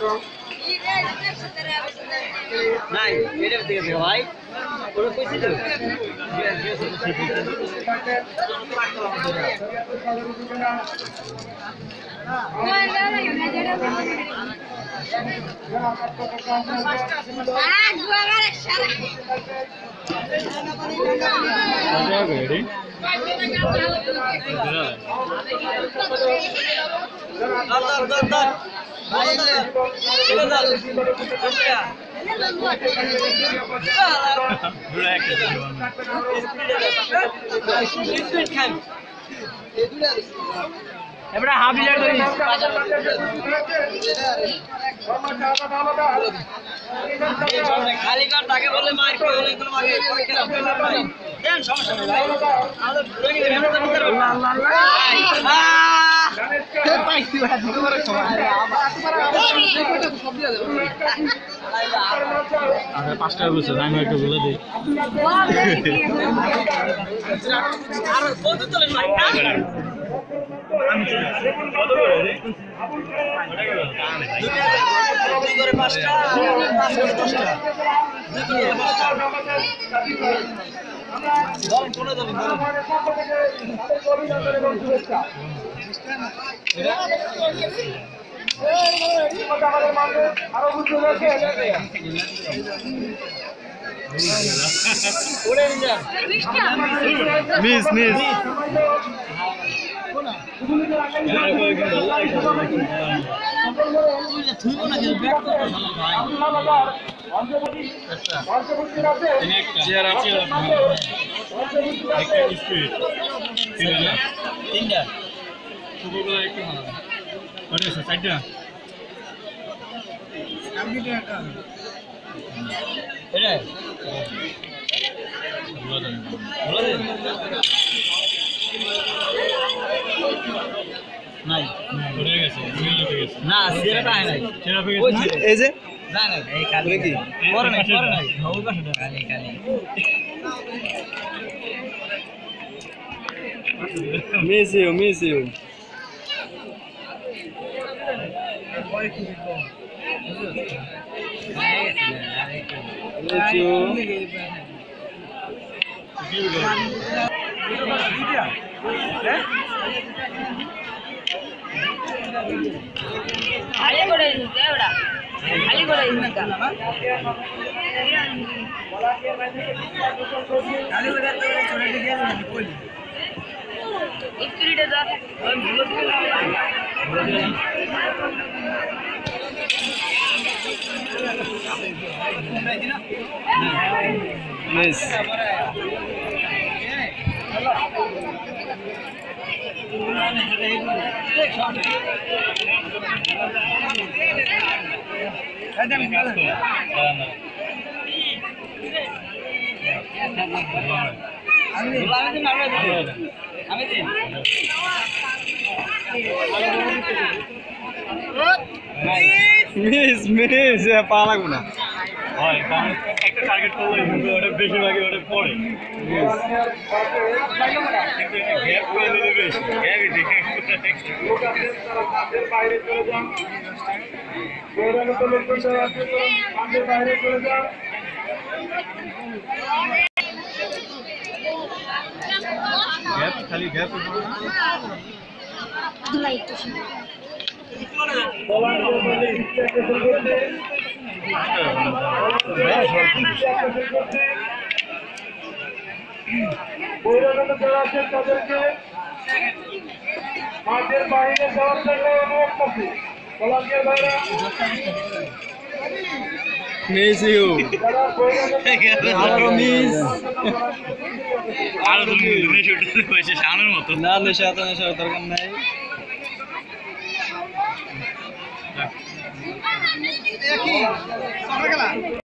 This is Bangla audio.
নাই এটা দিকে দে ভাই ওরে কইছি তো এবারে হাফ লিটার ধরি খালি কার তাকে বলে মার করে হলে কোনো আগে পরে খেলা দেন সমস্যা নেই ভাই আমাদের ঘুরে নিয়ে মেহনত করতে পারবো না পাইছি ভাই তোমার সময় আরে 5 টাকা বলছে আমি একটু বলে দেই আর কত চলে ভাই আমি কত করে রে দুই করে 5 টা 5 করে 10 টা দুই করে 5 টা দম কোনে যাবেন দম আরো বুঝতে হচ্ছে ওরে নিয়া মিস নাই পড়ে গেছে না সেটা নাই সেটা পেয়ে গেছে এই যে না না এই কালে কি পড়ে নাই ওই পাশে কালে miss you खाली করে দিতে ওটা খালি করে দিতে খালি করে তো ছোট দিকে না কই স্পিরিটে যা ওই ভুলো দিকে miss মিস পা লাগবে না হয় কারণ একটা টার্গেট করলে ওটা বেশি লাগে ওটা পড়ে গ্যাপ করে দিলে বেশি গ্যাপই দেখে বাইরে চলে যান গৌরানো তো লোক আছে বাইরে চলে যান গ্যাপ খালি গ্যাপ তাদেরকে মাঠের বাইরে যাওয়ার জন্য অনুরোধ করছি কলম্বিয়ার বাইরে মিস ইউ মিস আর তুমি নেশা উঠতে হয়েছে সামনের মতো না নেশা দরকার নাই